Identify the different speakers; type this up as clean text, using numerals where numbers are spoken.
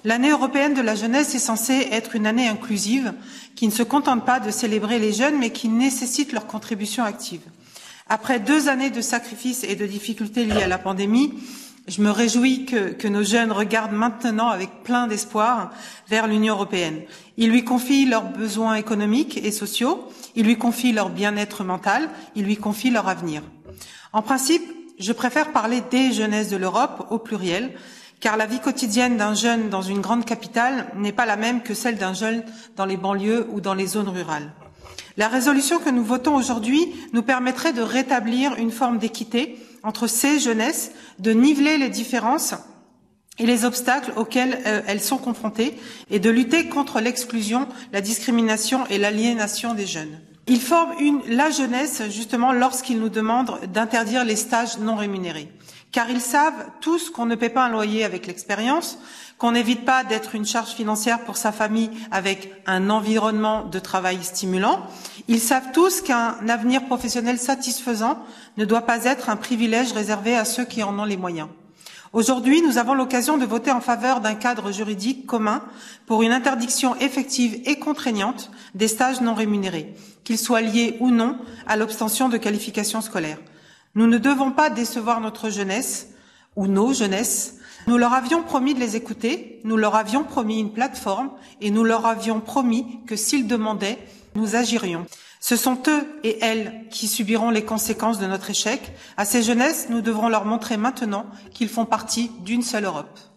Speaker 1: L'année européenne de la jeunesse est censée être une année inclusive qui ne se contente pas de célébrer les jeunes mais qui nécessite leur contribution active. Après 2 années de sacrifices et de difficultés liées à la pandémie, je me réjouis que nos jeunes regardent maintenant avec plein d'espoir vers l'Union européenne. Ils lui confient leurs besoins économiques et sociaux, ils lui confient leur bien-être mental, ils lui confient leur avenir. En principe, je préfère parler des jeunesses de l'Europe au pluriel, car la vie quotidienne d'un jeune dans une grande capitale n'est pas la même que celle d'un jeune dans les banlieues ou dans les zones rurales. La résolution que nous votons aujourd'hui nous permettrait de rétablir une forme d'équité entre ces jeunesses, de niveler les différences et les obstacles auxquels elles sont confrontées et de lutter contre l'exclusion, la discrimination et l'aliénation des jeunes. Ils forment la jeunesse justement lorsqu'ils nous demandent d'interdire les stages non rémunérés. Car ils savent tous qu'on ne paie pas un loyer avec l'expérience, qu'on n'évite pas d'être une charge financière pour sa famille avec un environnement de travail stimulant. Ils savent tous qu'un avenir professionnel satisfaisant ne doit pas être un privilège réservé à ceux qui en ont les moyens. Aujourd'hui, nous avons l'occasion de voter en faveur d'un cadre juridique commun pour une interdiction effective et contraignante des stages non rémunérés, qu'ils soient liés ou non à l'obtention de qualifications scolaires. Nous ne devons pas décevoir notre jeunesse ou nos jeunesses. Nous leur avions promis de les écouter, nous leur avions promis une plateforme et nous leur avions promis que s'ils demandaient, nous agirions. Ce sont eux et elles qui subiront les conséquences de notre échec. À ces jeunesses, nous devrons leur montrer maintenant qu'ils font partie d'une seule Europe.